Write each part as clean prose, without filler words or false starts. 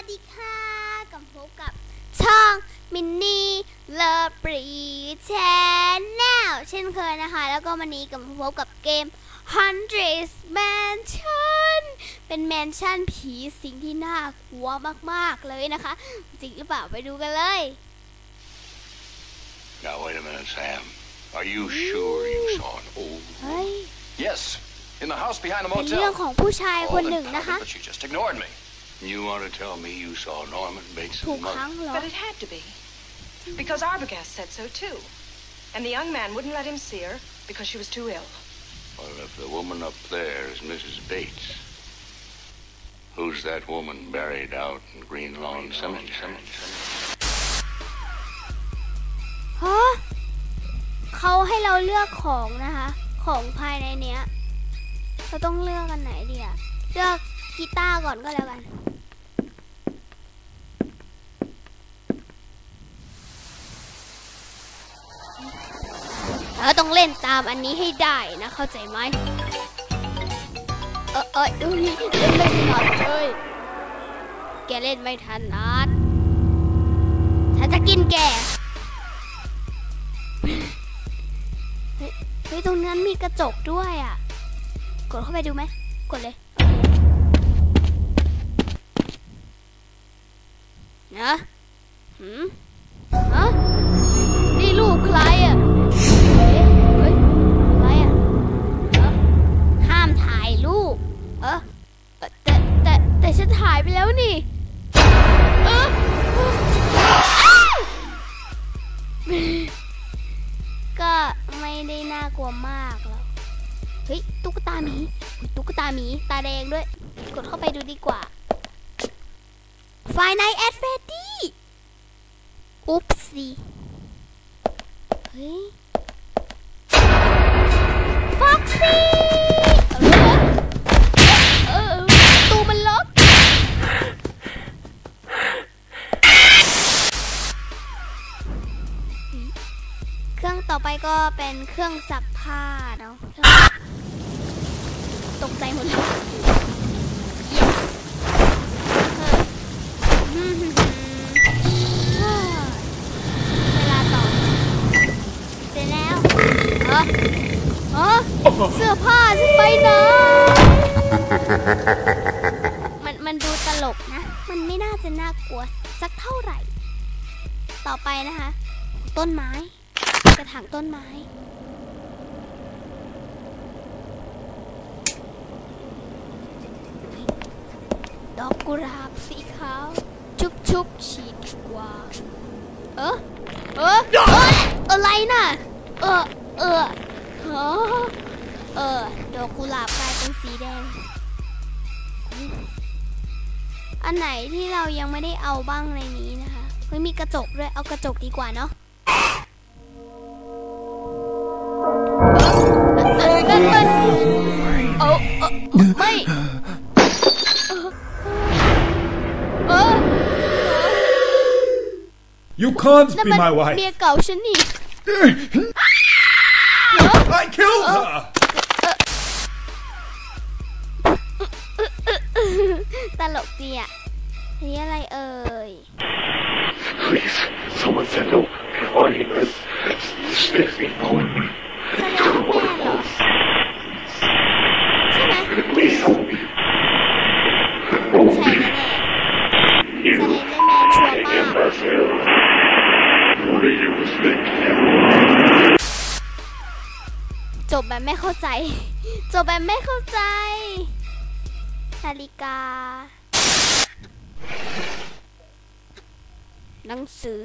สดีค่ะกลับพบกับช่องมินนี่เลิฟบรีแชนแนลเช่นเคยนะคะแล้วก็วันนี้กลับพบกับเกม Haunted Mansion เป็นแมนชั่นผีสิงที่น่ากลัวมากๆเลยนะคะจริงหรือเปล่าไปดูกันเลย Now wait a minute, Sam. Are you sure you saw an old woman? Yes, in the house behind the เป็นเรื่ motel. องของผู้ชายคนหนึ่งนะคะ But she just ignored me. You want to tell me you saw Norman Bates's ถูก mother? ขังเหรอ But it had to be. Because Arbogast said so too. And the young man wouldn't let him see her because she was too ill. Well, if the woman up there is Mrs. Bates, who's that woman buried out in Green Lawn Cemetery? ฮะเขาให้เราเลือกของนะคะของภายในเนี้ยเราต้องเลือกกันไหนดีอะเลือกกีตาร์ก่อนก็แล้วกันเราต้องเล่นตามอันนี้ให้ได้นะเข้าใจไหมดูนี่เล่นไม่ถนัดเลยแกเล่นไม่ถนัดฉันจะกินแกเฮ้ยตรงนั้นมีกระจกด้วยอ่ะกดเข้าไปดูไหมกดเลยนะฮะนี่ลูกใครอ่ะเฮ้ยอะไรอ่ะห้ามถ่ายรูปแต่ฉันถ่ายไปแล้วนี่ก็ไม่ได้น่ากลัวมากหรอกเฮ้ยตุ๊กตาหมีตุ๊กตาหมีตาแดงด้วยกดเข้าไปดูดีกว่า Five Nights at Freddy อุ๊บสิเฮ้ย Foxy ประตูมันล็อกเครื่องต่อไปก็เป็นเครื่องซักผ้าเนาะตกใจหมดเลย yes เวลาต่อเสร็จแล้วเสื้อผ้าฉันไปไหนมันดูตลกนะมันไม่น่าจะน่ากลัวสักเท่าไหร่ต่อไปนะคะต้นไม้กระถางต้นไม้ดอกกุหลาบสีขาวชุบฉีดดีกว่าอะไรน่ะดอกกุหลาบกลายเป็นสีแดงอันไหนที่เรายังไม่ได้เอาบ้างในนี้นะคะเฮ้ยมีกระจกด้วยเอากระจกดีกว่าเนาะไม่ You can't be my wife. เมียเก่าฉันนี่ I killed her. ตลกดีอ่ะนี่อะไรเอ่ย Please, someone send help. On here. Stick me going. แสดงว่าแม่เหรอใช่ไหม Please help me. ใช่แน่ๆแสดงแม่ชัวร์มากจบแบบไม่เข้าใจนาฬิกาหนังสือ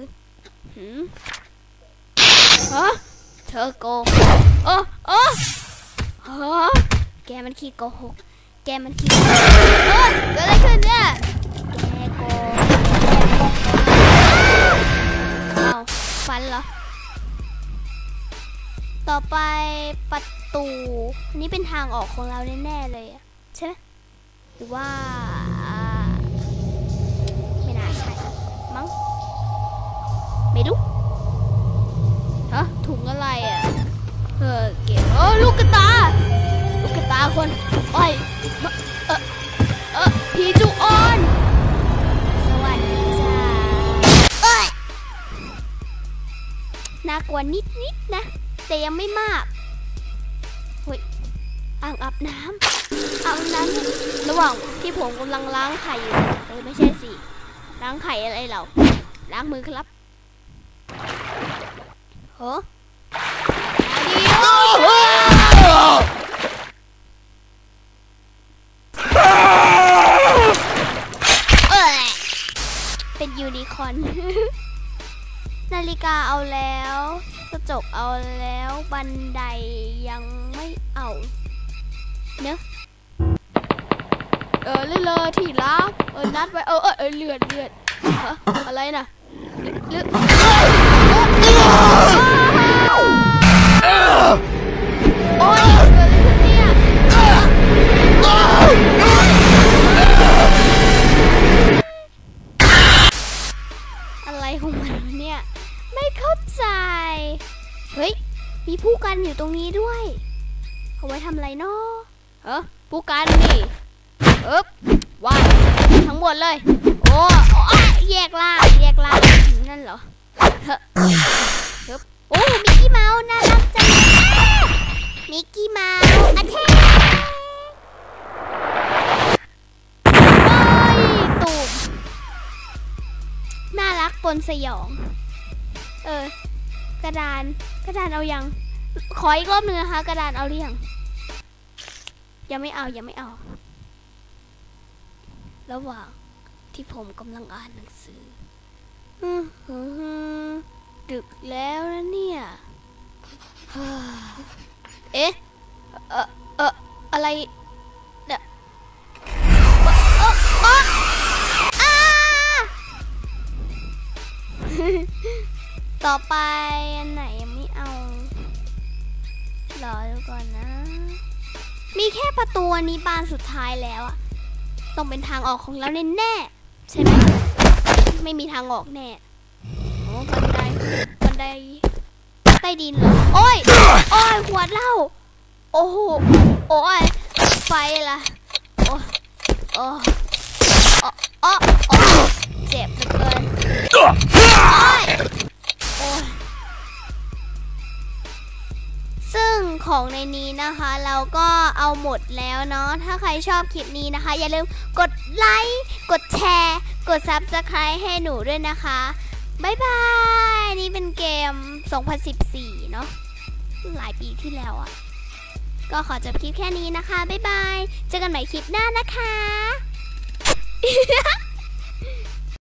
เธอโกหกแกมันขี้โกหกเกิดอะไรขึ้นเนี่ยแกโกเอาฟันเหรอต่อไปประตูอันนี้เป็นทางออกของเราแน่ๆเลยอะใช่ไหมหรือว่าไม่น่าใช่มั้งไม่รู้ถุงอะไรอะเก็บลูกกระตาคนผีจูออนสากลัวนิดนะแต่ยังไม่มากเฮ้ยอ่างอาบน้ำเนี่ยระหว่างที่ผมกำลังล้างไข่อยู่ไม่ใช่สิล้างไข่อะไรเราล้างมือครับโหเป็นยูนิคอร์น นาฬิกาเอาแล้วกระจกเอาแล้วบันไดยังไม่เอาเนอะเลยที่รักนัดไว้เลือดอะไรนะเลือดโอ้ยเกิดอะไรขึ้นเนี่ยอะไรของมันเนี่ยไม่เข้าใจเฮ้ยมีผู้กันอยู่ตรงนี้ด้วยเอาไว้ทำอะไรเนาะผู้กันนี่ว้าวทั้งหมดเลยโอ้แยกล่างนั่นเหรอโอ้มิกกี้เมาส์น่ารักจังมิกกี้เมาส์อะเท่ตูมน่ารักปนสยองกระดานเอายังขออีกรอบนึงนะคะกระดานเอาหรือยังยังไม่เอาระหว่างที่ผมกำลังอ่านหนังสือดึกแล้วนะเนี่ยอะไรเนี่ยต่อไปอันไหนยังไม่เอารอดูก่อนนะมีแค่ประตูนี้บานสุดท้ายแล้วอะต้องเป็นทางออกของเราแน่ๆใช่ไหมไม่มีทางออกแน่โอ้บันไดใต้ดินเหรอโอ้ยขวดเหล้าโอ้โหโอ้ยไฟล่ะโอ้เจ็บเหลือเกินซึ่งของในนี้นะคะเราก็เอาหมดแล้วเนาะถ้าใครชอบคลิปนี้นะคะอย่าลืมกดไลค์กดแชร์กด Subscribe ให้หนูด้วยนะคะบ๊ายบายนี่เป็นเกม 2014 เนาะหลายปีที่แล้วอ่ะก็ขอจบคลิปแค่นี้นะคะบ๊ายบายเจอกันใหม่คลิปหน้านะคะ